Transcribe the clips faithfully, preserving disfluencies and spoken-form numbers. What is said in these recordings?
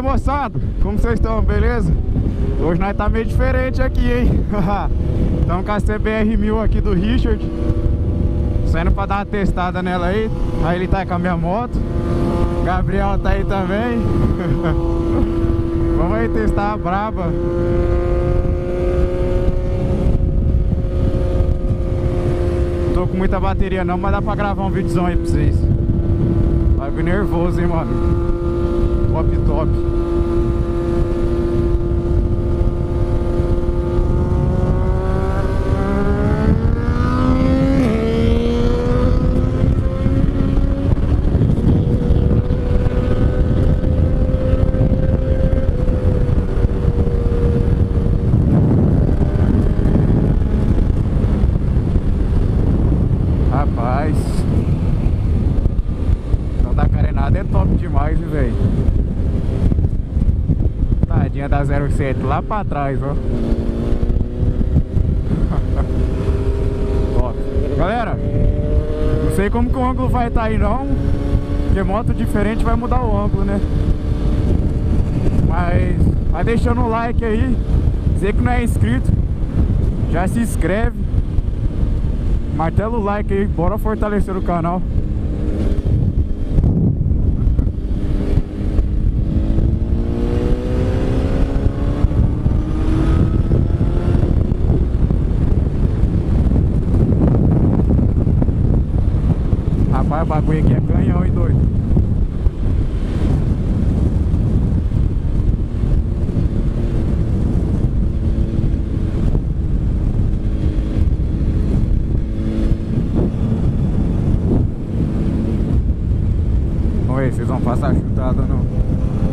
aí, moçada, como vocês estão, beleza? Hoje nós tá meio diferente aqui, hein? Estamos com a C B R mil aqui do Richard, saindo pra dar uma testada nela aí. Aí ele tá com a minha moto, Gabriel tá aí também. Vamos aí testar a braba. Não tô com muita bateria não, mas dá pra gravar um videozão aí pra vocês. Bagulho nervoso, hein, mano. Top, top. Rapaz, não dá carenada, é top demais, velho. Tadinha da zero sete lá pra trás, ó. Top. Galera, não sei como que o ângulo vai estar aí não, porque moto diferente vai mudar o ângulo, né? Mas vai deixando o like aí. Você que não é inscrito, já se inscreve. Martela o like aí, bora fortalecer o canal. Rapaz, o bagulho aqui é canhão, hein, doido? Vamos ver, vocês vão passar chutada ou não?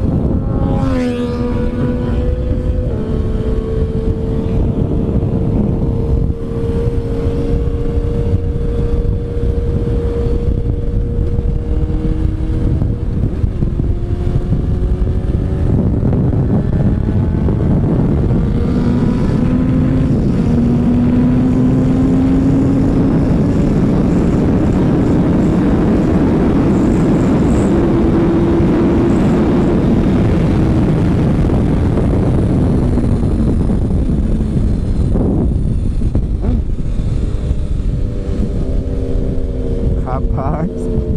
Rapaz.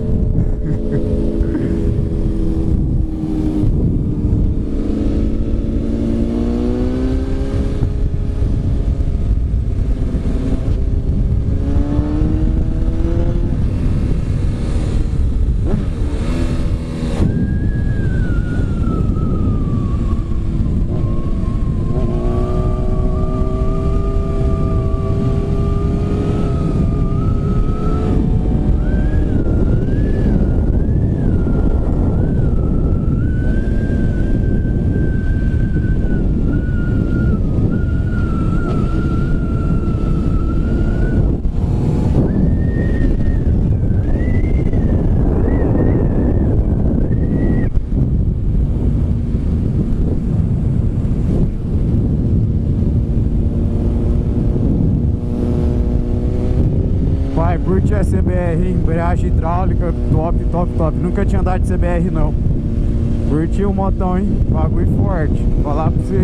Pai, curte a C B R, embreagem hidráulica, top, top, top. Nunca tinha andado de C B R não. Curti o motão, hein? Bagulho forte. Vou falar pra você.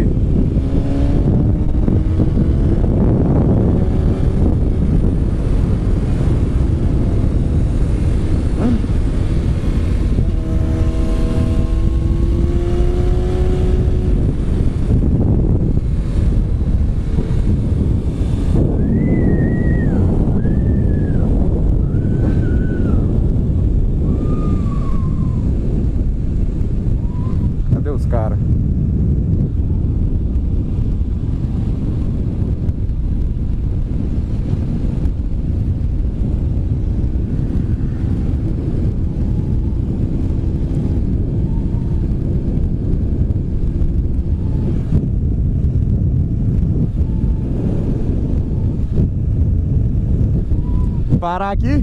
Cadê os caras? Parar aqui?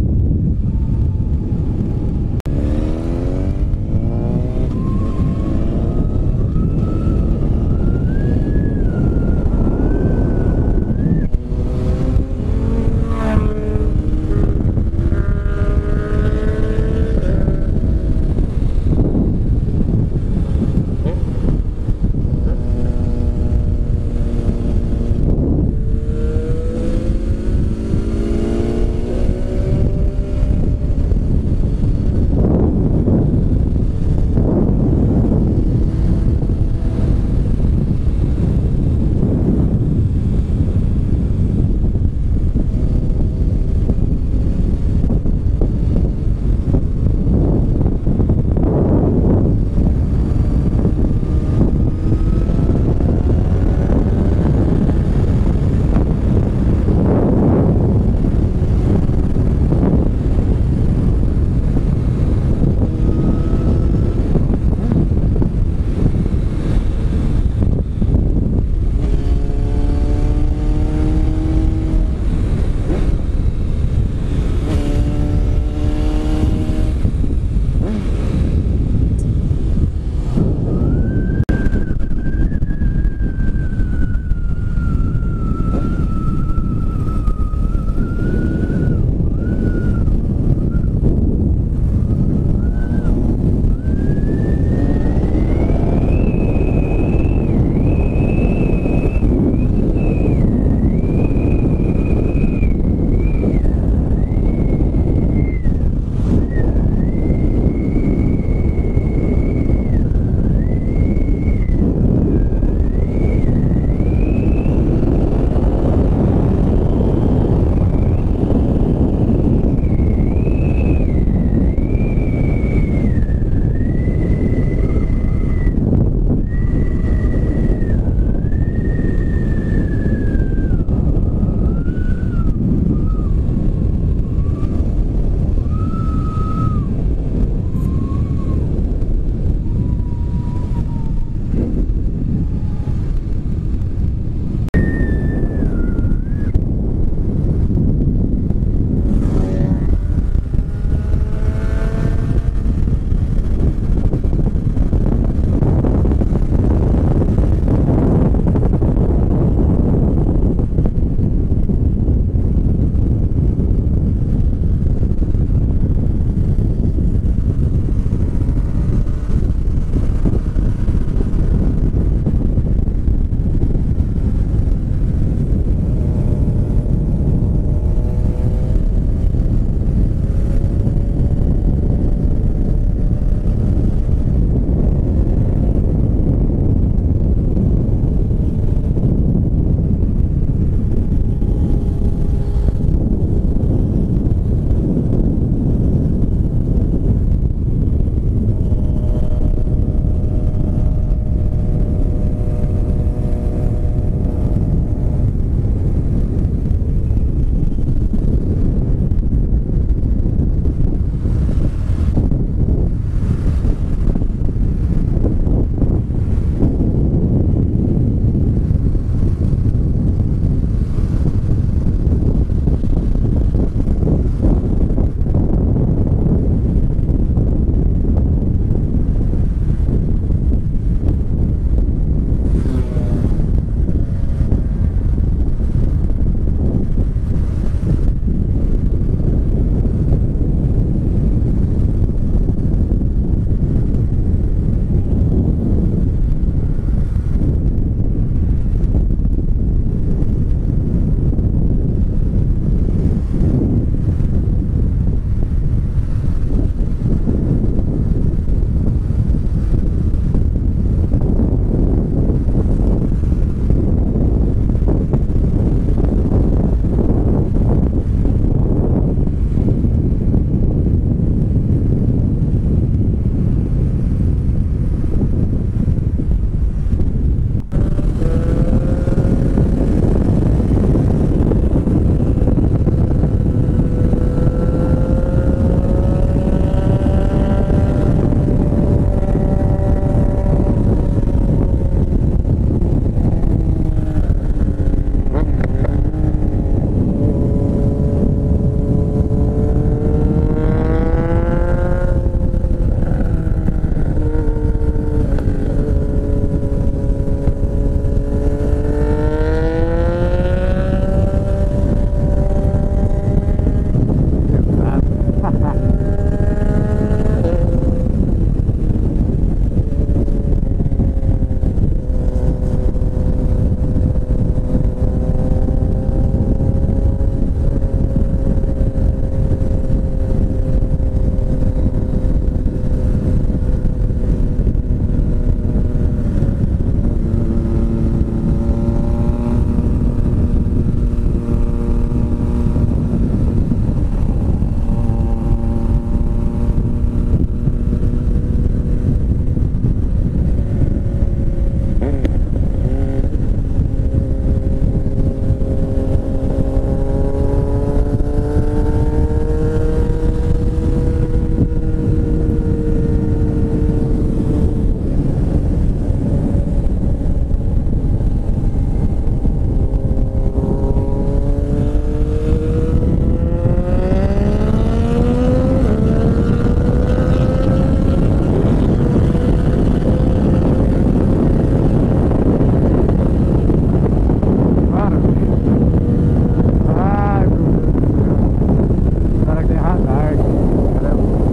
hora, velho. Ai, meu Deus do céu. O cara que tem radar aqui. O cara é louco.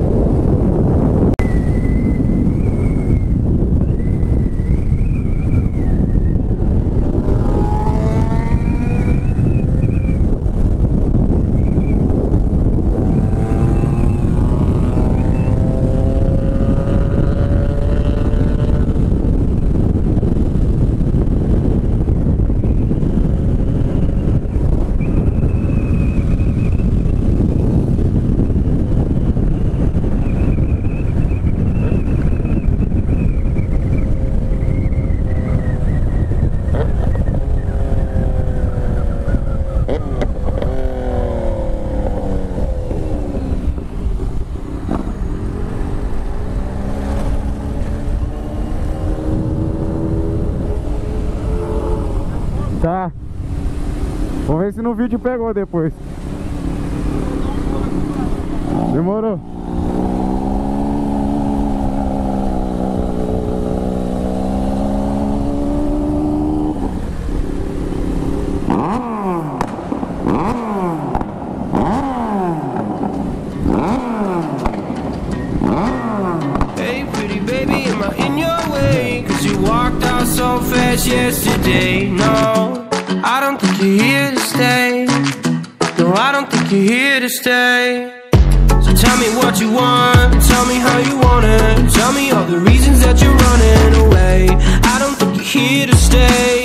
Tá. Vamos ver se no vídeo pegou depois. Demorou. Hey pretty baby, am I in your way? Cause you walked out so fast yesterday. No, I don't think you're here to stay. No, I don't think you're here to stay. So tell me what you want, tell me how you want it. Tell me all the reasons that you're running away. I don't think you're here to stay.